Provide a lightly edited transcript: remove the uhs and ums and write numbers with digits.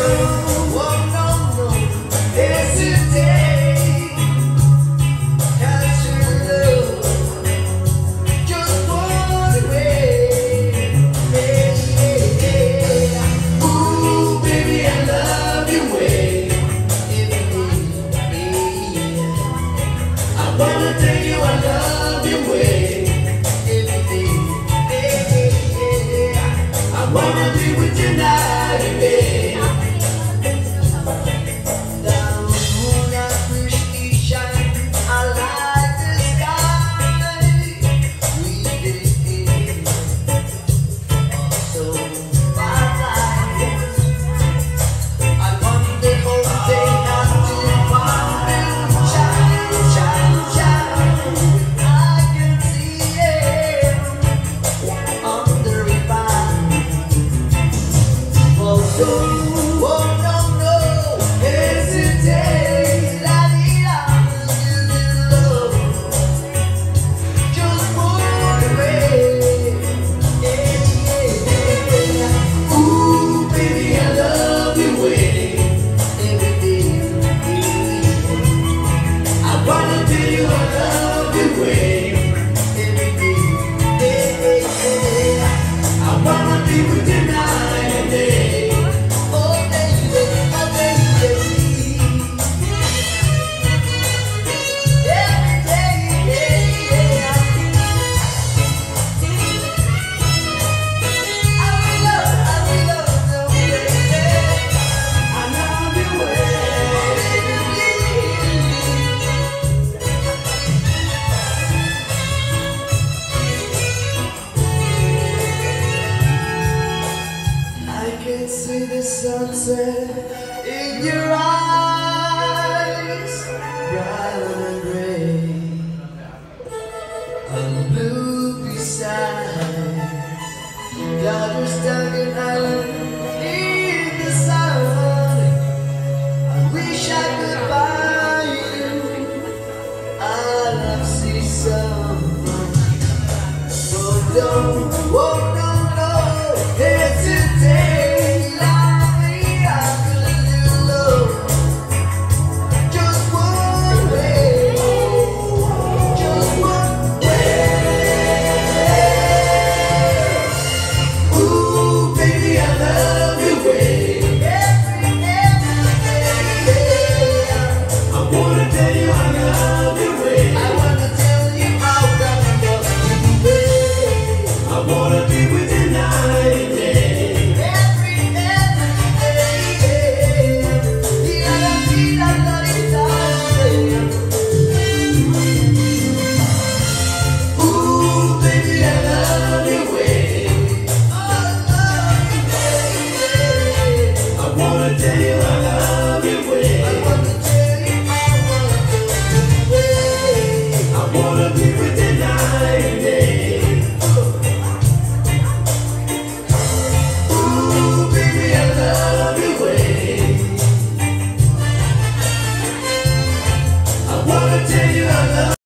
oh no, no, hesitate. 'Cause your love just won't away. Ooh, baby, I love your way. I wanna tell you I love your way. I wanna be with you night and day. Down on that crispy shine, I like the sky. We did so fine. I wonder all day not to find shine, shine, shine. I can see it on the rebound. Oh no, no, hesitate. La vida, love, just walk away. Ooh, baby, I love your way. Every day, I wanna tell you I love your way. Every day, I wanna be with you night and day. Oh baby, oh baby. Every day, yeah. I will love you, baby. I love your way. I can see the sunset in your eyes, bright